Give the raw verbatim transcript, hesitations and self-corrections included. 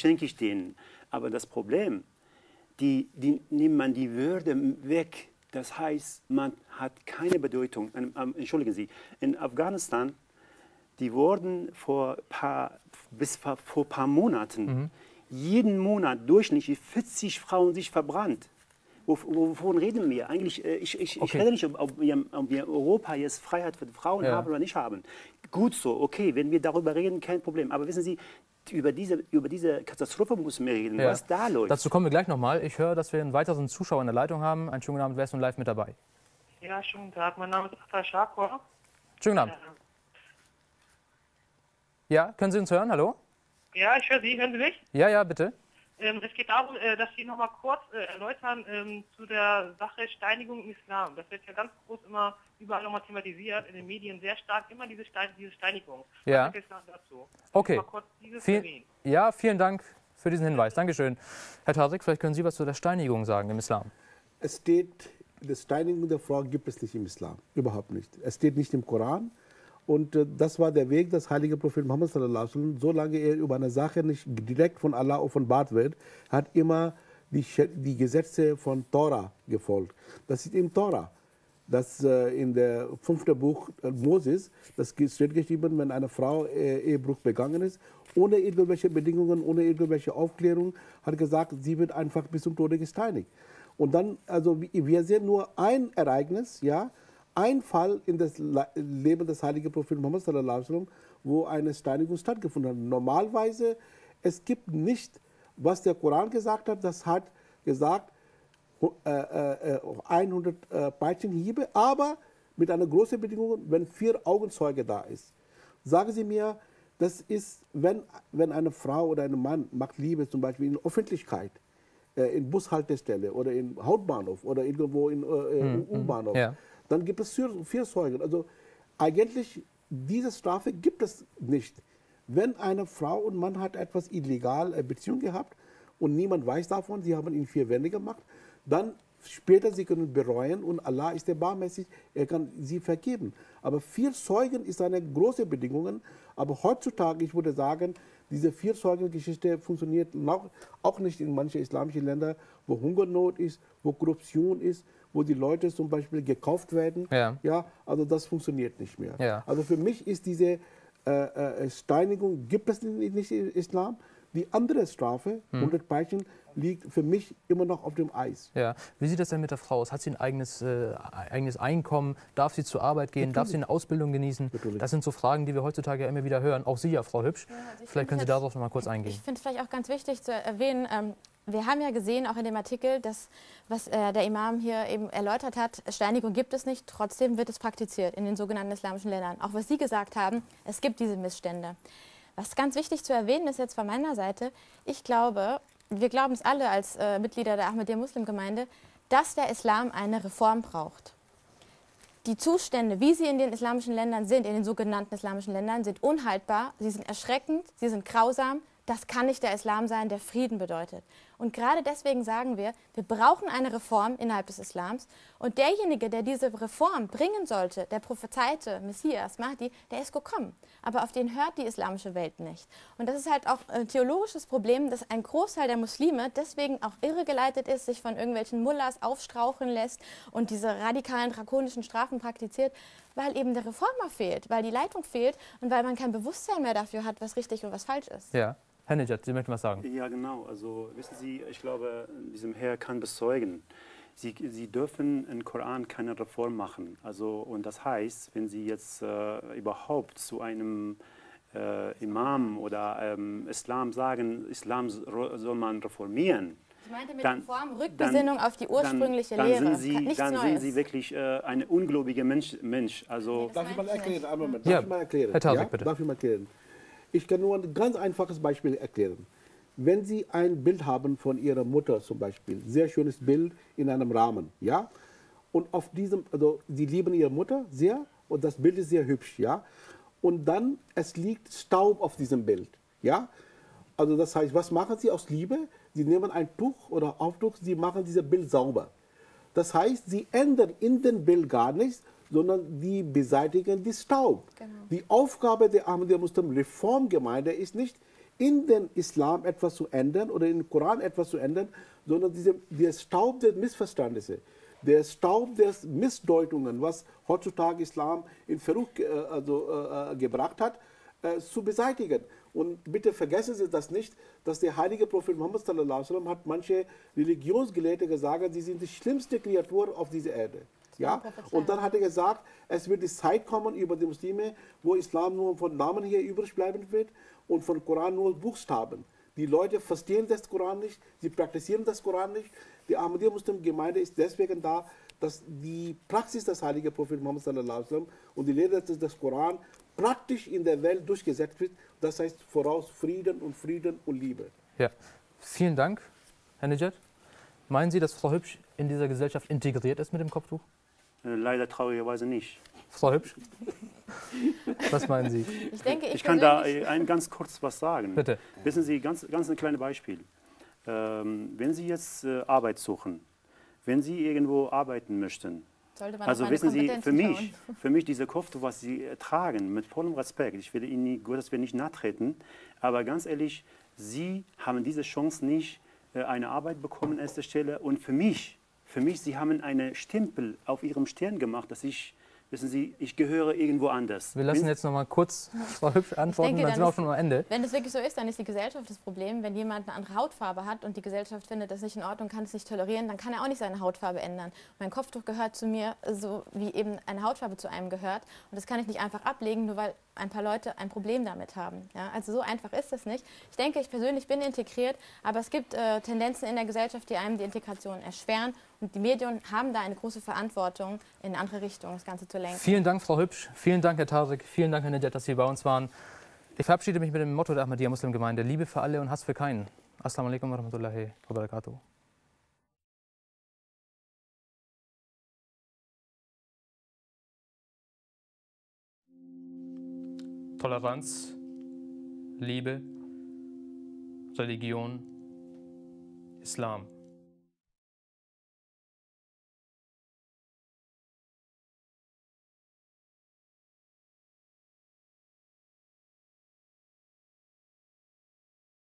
schenke ich denen. Aber das Problem, die, die nimmt man die Würde weg. Das heißt, man hat keine Bedeutung. Ähm, entschuldigen Sie, in Afghanistan, die wurden vor paar, bis vor ein paar Monaten, mhm. jeden Monat durchschnittlich vierzig Frauen sich verbrannt. Wovon reden wir? Eigentlich, ich, ich, okay. ich rede nicht, ob wir, ob wir Europa jetzt Freiheit für Frauen ja. haben oder nicht haben. Gut so, okay, wenn wir darüber reden, kein Problem. Aber wissen Sie, über diese, über diese Katastrophe müssen wir reden, ja. was da läuft. Dazu kommen wir gleich nochmal. Ich höre, dass wir einen weiteren Zuschauer in der Leitung haben. Einen schönen guten Abend, wer ist nun live mit dabei? Ja, schönen guten Tag. Mein Name ist Akhtar Shakor. Schönen guten Abend. Ja, können Sie uns hören? Hallo? Ja, ich höre Sie. Hören Sie mich? Ja, ja, bitte. Ähm, es geht darum, äh, dass Sie noch mal kurz äh, erläutern ähm, zu der Sache Steinigung im Islam. Das wird ja ganz groß immer überall nochmal thematisiert, in den Medien sehr stark, immer diese, Stein diese Steinigung. Ja. Was sagt der dazu? Okay. Mal kurz dieses Viel, ja, vielen Dank für diesen Hinweis. Dankeschön. Herr Tariq, vielleicht können Sie was zu der Steinigung sagen im Islam. Es steht, die Steinigung der Frau gibt es nicht im Islam. Überhaupt nicht. Es steht nicht im Koran. Und äh, das war der Weg des heiligen Propheten Muhammad sallallahu alaihi wasallam. Solange er über eine Sache nicht direkt von Allah offenbart wird, hat immer die, die Gesetze von Tora gefolgt. Das ist im Tora. Das äh, in der fünften Buch äh, Moses, das steht geschrieben, wenn eine Frau äh, Ehebruch begangen ist, ohne irgendwelche Bedingungen, ohne irgendwelche Aufklärung, hat gesagt, sie wird einfach bis zum Tode gesteinigt. Und dann, also wir sehen nur ein Ereignis, ja, ein Fall in das Leben des heiligen Propheten Muhammad sallallahu alaihi wasallam, wo eine Steinigung stattgefunden hat. Normalerweise, es gibt nicht, was der Koran gesagt hat, das hat gesagt, äh, äh, hundert äh, Peitschenhiebe, aber mit einer großen Bedingung, wenn vier Augenzeuge da ist. Sagen Sie mir, das ist, wenn, wenn eine Frau oder ein Mann macht Liebe, zum Beispiel in Öffentlichkeit, äh, in Bushaltestelle oder im Hauptbahnhof oder irgendwo in äh, hm, U-Bahnhof, ja. dann gibt es vier, vier Zeugen. Also eigentlich, diese Strafe gibt es nicht. Wenn eine Frau und Mann hat etwas illegal äh, Beziehung gehabt und niemand weiß davon, sie haben ihn vier Wände gemacht, dann später sie können bereuen und Allah ist erbarmmäßig, er kann sie vergeben. Aber vier Zeugen ist eine große Bedingung. Aber heutzutage, ich würde sagen, diese vier Zeugen-Geschichte funktioniert noch, auch nicht in manchen islamischen Ländern, wo Hungernot ist, wo Korruption ist, wo die Leute zum Beispiel gekauft werden. Ja. Ja, also das funktioniert nicht mehr. Ja. Also für mich ist diese äh, äh, Steinigung, gibt es nicht im Islam. Die andere Strafe, hm. hundert Peitschen, liegt für mich immer noch auf dem Eis. Ja. Wie sieht das denn mit der Frau aus? Hat sie ein eigenes, äh, eigenes Einkommen? Darf sie zur Arbeit gehen? Natürlich. Darf sie eine Ausbildung genießen? Natürlich. Das sind so Fragen, die wir heutzutage ja immer wieder hören. Auch Sie, ja, Frau Hübsch. Ja, also vielleicht können Sie darauf noch mal kurz eingehen. Ich finde es vielleicht auch ganz wichtig zu erwähnen, ähm, wir haben ja gesehen, auch in dem Artikel, dass, was äh, der Imam hier eben erläutert hat, Steinigung gibt es nicht, trotzdem wird es praktiziert in den sogenannten islamischen Ländern. Auch was Sie gesagt haben, es gibt diese Missstände. Was ganz wichtig zu erwähnen ist jetzt von meiner Seite, ich glaube, wir glauben es alle als äh, Mitglieder der Ahmadiyya-Muslim-Gemeinde, dass der Islam eine Reform braucht. Die Zustände, wie sie in den islamischen Ländern sind, in den sogenannten islamischen Ländern, sind unhaltbar, sie sind erschreckend, sie sind grausam. Das kann nicht der Islam sein, der Frieden bedeutet. Und gerade deswegen sagen wir, wir brauchen eine Reform innerhalb des Islams. Und derjenige, der diese Reform bringen sollte, der prophezeite Messias, Mahdi, der ist gekommen. Aber auf den hört die islamische Welt nicht. Und das ist halt auch ein theologisches Problem, dass ein Großteil der Muslime deswegen auch irregeleitet ist, sich von irgendwelchen Mullahs aufstraucheln lässt und diese radikalen, drakonischen Strafen praktiziert, weil eben der Reformer fehlt, weil die Leitung fehlt und weil man kein Bewusstsein mehr dafür hat, was richtig und was falsch ist. Ja. Herr Nejat, Sie möchten was sagen? Ja, genau. Also wissen Sie, ich glaube, diesem Herr kann bezeugen, Sie, Sie dürfen im Koran keine Reform machen. Also, und das heißt, wenn Sie jetzt äh, überhaupt zu einem äh, Imam oder ähm, Islam sagen, Islam soll man reformieren, ich meinte mit dann, Reform Rückbesinnung dann, auf die ursprüngliche dann, Lehre. Dann sind Sie, Nichts dann Neues. sind Sie wirklich äh, ein ungläubiger Mensch. Mensch. Also, Darf ich mal erklären? Einen Moment. Ja. Darf ich mal erklären? Herr Tariq, ja? bitte. Darf ich mal erklären? Ich kann nur ein ganz einfaches Beispiel erklären. Wenn Sie ein Bild haben von Ihrer Mutter zum Beispiel, sehr schönes Bild in einem Rahmen, ja, und auf diesem, also Sie lieben Ihre Mutter sehr und das Bild ist sehr hübsch, ja, und dann es liegt Staub auf diesem Bild, ja, also das heißt, was machen Sie aus Liebe? Sie nehmen ein Tuch oder Aufdruck, Sie machen dieses Bild sauber. Das heißt, Sie ändern in dem Bild gar nichts, sondern die beseitigen den Staub. Genau. Die Aufgabe der Ahmadiyya Muslim Reformgemeinde ist nicht, in den Islam etwas zu ändern oder in den Koran etwas zu ändern, sondern diese, der Staub der Missverständnisse, der Staub der Missdeutungen, was heutzutage Islam in Verruf äh, also, äh, gebracht hat, äh, zu beseitigen. Und bitte vergessen Sie das nicht, dass der heilige Prophet Muhammad sallallahu alaihi wasallam hat manche Religionsgelehrte gesagt, sie sind die schlimmste Kreatur auf dieser Erde. Ja? Und dann hat er gesagt, es wird die Zeit kommen über die Muslime, wo Islam nur von Namen her übrig bleiben wird und von Koran nur Buchstaben. Die Leute verstehen das Koran nicht, sie praktizieren das Koran nicht. Die Ahmadiyya-Muslim-Gemeinde ist deswegen da, dass die Praxis des heiligen Propheten Muhammad sallallahu alaihi wasallam und die Lehre des Koran praktisch in der Welt durchgesetzt wird. Das heißt voraus Frieden und Frieden und Liebe. Ja, vielen Dank, Herr Nejat. Meinen Sie, dass Frau Hübsch in dieser Gesellschaft integriert ist mit dem Kopftuch? Leider traurigerweise nicht. Frau Hübsch? Was meinen Sie? Ich, denke, ich, ich kann da ein ganz kurz was sagen. Bitte. Wissen Sie, ganz, ganz ein kleines Beispiel. Ähm, wenn Sie jetzt äh, Arbeit suchen, wenn Sie irgendwo arbeiten möchten, sollte man also wissen Sie, für mich, für mich diese Kopftuch, was Sie äh, tragen, mit vollem Respekt, ich will Ihnen nie, gut, dass wir nicht nachtreten, aber ganz ehrlich, Sie haben diese Chance nicht, äh, eine Arbeit bekommen an erster Stelle. Und für mich, für mich, Sie haben einen Stempel auf Ihrem Stirn gemacht, dass ich, wissen Sie, ich gehöre irgendwo anders. Wir lassen jetzt noch mal kurz Frau Hübsch antworten, denke, dann, dann sind wir auch schon am Ende. Wenn das wirklich so ist, dann ist die Gesellschaft das Problem. Wenn jemand eine andere Hautfarbe hat und die Gesellschaft findet das nicht in Ordnung, kann es nicht tolerieren, dann kann er auch nicht seine Hautfarbe ändern. Mein Kopftuch gehört zu mir, so wie eben eine Hautfarbe zu einem gehört. Und das kann ich nicht einfach ablegen, nur weil ein paar Leute ein Problem damit haben. Ja, also so einfach ist das nicht. Ich denke, ich persönlich bin integriert, aber es gibt äh, Tendenzen in der Gesellschaft, die einem die Integration erschweren. Und die Medien haben da eine große Verantwortung, in eine andere Richtung das Ganze zu lenken. Vielen Dank, Frau Hübsch. Vielen Dank, Herr Tarek. Vielen Dank, Herr Nejat, dass Sie bei uns waren. Ich verabschiede mich mit dem Motto der Ahmadiyya Muslimgemeinde: Liebe für alle und Hass für keinen. Assalamu alaikum wa rahmatullahi wa barakatuh. Toleranz, Liebe, Religion, Islam.